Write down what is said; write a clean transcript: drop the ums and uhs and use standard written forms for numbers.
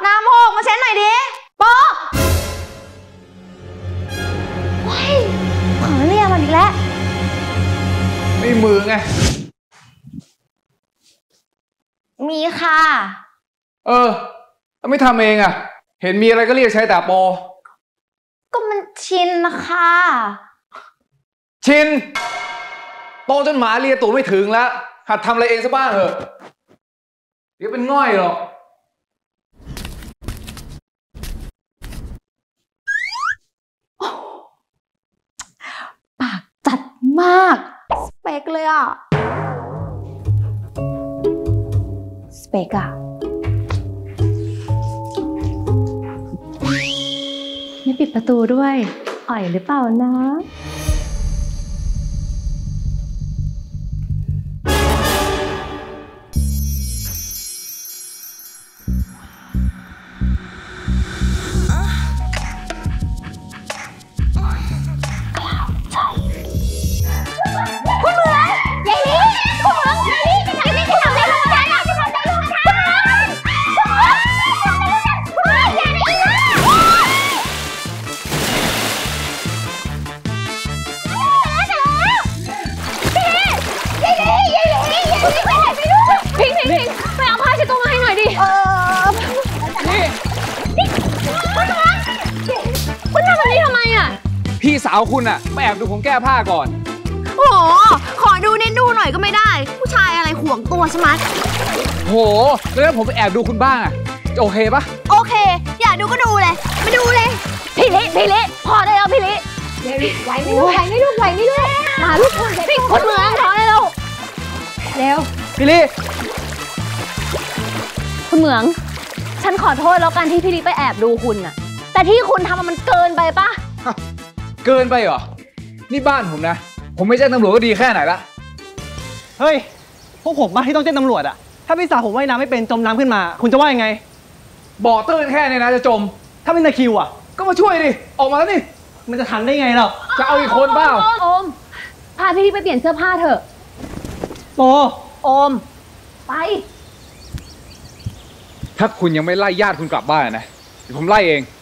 น้ำหกมาเช็ดหน่อยดิโปว้ายเผลอเรียกมันอีกแล้วไม่มือไงมีค่ะไม่ทำเองอ่ะเห็นมีอะไรก็เรียกใช้แต่โปก็มันชินนะคะชินโตจนหมาเลียตัวไม่ถึงแล้วหัดทำอะไรเองซะบ้างเถอะเดี๋ยวเป็นง่อยหรอกปากจัดมากสเปคเลยอ่ะสเปคอ่ะไม่ปิดประตูด้วยอ่อยหรือเปล่านะพี่สาวคุณอะมาแอบดูผมแก้ผ้าก่อนโอ้โหขอดูเน้นดูหน่อยก็ไม่ได้ผู้ชายอะไรห่วงตัวใช่ไหมโหแล้วถ้าผมไปแอบดูคุณบ้างอะจะโอเคปะโอเคอยากดูก็ดูเลยมาดูเลยพี่ลิพอได้แล้วพี่ลิไหวไม่ลูกมาลูกคนพี่คนเมืองพอได้แล้วเร็วพี่ลิคุณเหมืองฉันขอโทษแล้วกันที่พี่ลิไปแอบดูคุณน่ะแต่ที่คุณทำมันเกินไปปะเกินไปเหรอนี่บ้านผมนะผมไม่แจ้งตำรวจก็ดีแค่ไหนละเฮ้ยพวกผมมาที่ต้องแจ้งตำรวจอะถ้าพี่สาวผมว่ายน้ำไม่เป็นจมน้ำขึ้นมาคุณจะว่ายังไงบ่อตื้นแค่นี้นะจะจมถ้าเป็นตะคิวอะก็มาช่วยดิออกมาแล้วนี่มันจะทันได้ไงเราจะเอาอีกคนเปล่าโอมพาพี่ไปเปลี่ยนเสื้อผ้าเถอะโอมไปถ้าคุณยังไม่ไล่ญาติคุณกลับบ้านนะเดี๋ยวผมไล่เอง